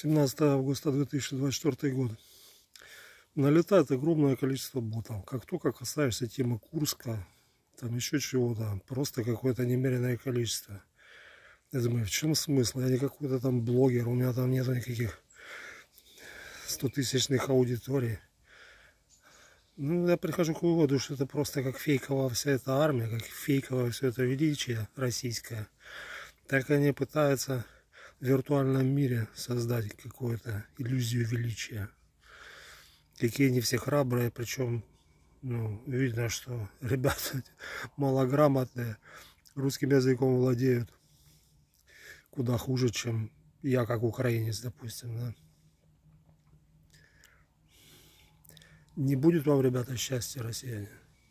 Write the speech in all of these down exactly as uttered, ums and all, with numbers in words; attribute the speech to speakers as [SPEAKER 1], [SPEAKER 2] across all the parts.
[SPEAKER 1] семнадцатого августа две тысячи двадцать четвёртый год. Налетает огромное количество ботов. Как только касаешься темы Курска, там еще чего-то, просто какое-то немеренное количество. Я думаю, в чем смысл? Я не какой-то там блогер, у меня там нету никаких стотысячных аудиторий. Ну, я прихожу к выводу, что это просто как фейковая вся эта армия, как фейковое все это величие российское. Так они пытаются в виртуальном мире создать какую-то иллюзию величия. Какие они все храбрые, причем ну, видно, что ребята малограмотные, русским языком владеют куда хуже, чем я, как украинец, допустим. Да? Не будет вам, ребята, счастья, россияне.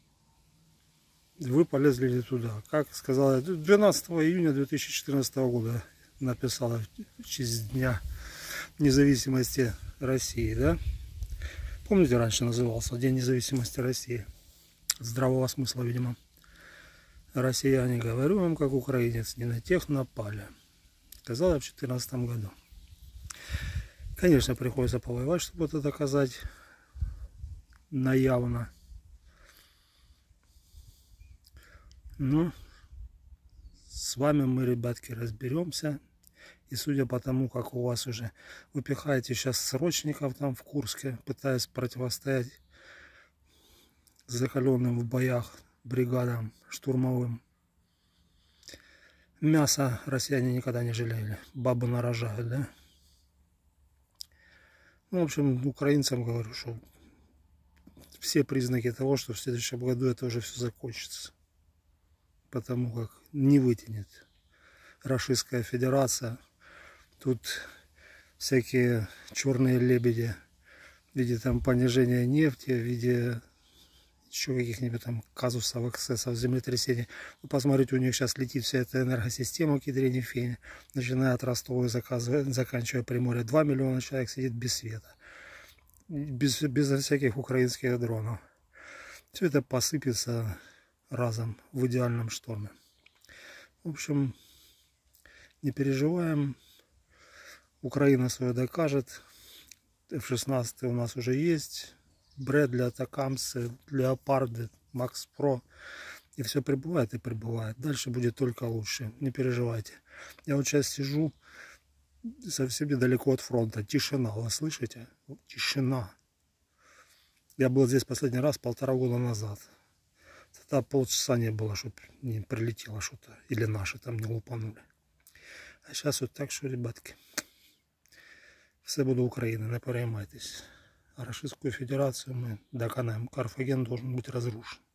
[SPEAKER 1] Вы полезли не туда. Как сказала, двенадцатого июня две тысячи четырнадцатого года написала в честь Дня независимости России, да? Помните, раньше назывался День независимости России? Здравого смысла, видимо. Россияне, говорю вам, как украинец, не на тех напали. Сказала в две тысячи четырнадцатом году. Конечно, приходится повоевать, чтобы это доказать наявно. Но с вами мы, ребятки, разберемся. И судя по тому, как у вас уже выпихаете сейчас срочников там в Курске, пытаясь противостоять закаленным в боях бригадам штурмовым. Мясо россияне никогда не жалели. Бабы нарожают, да? Ну, в общем, украинцам говорю, что все признаки того, что в следующем году это уже все закончится. Потому как не вытянет Российская Федерация. Тут всякие черные лебеди в виде там понижения нефти, в виде еще каких-нибудь там казусов, эксцессов, землетрясений. Вы посмотрите, у них сейчас летит вся эта энергосистема кедрени фени, начиная от Ростова и заканчивая Приморье. два миллиона человек сидит без света, без, без всяких украинских дронов. Все это посыпется разом в идеальном шторме. В общем, не переживаем. Украина свое докажет. эф шестнадцать у нас уже есть. Брэдли, Атакамсы, Леопарды, Макс Про. И все прибывает и прибывает. Дальше будет только лучше. Не переживайте. Я вот сейчас сижу совсем недалеко от фронта. Тишина. Вы слышите? Тишина. Я был здесь последний раз полтора года назад. Тогда полчаса не было, чтобы не прилетело что-то. Или наши там не лупанули. А сейчас вот так, что, ребятки. Все буде Украина, не переймайтесь. А Российскую Федерацию мы доконаем. Карфаген должен быть разрушен.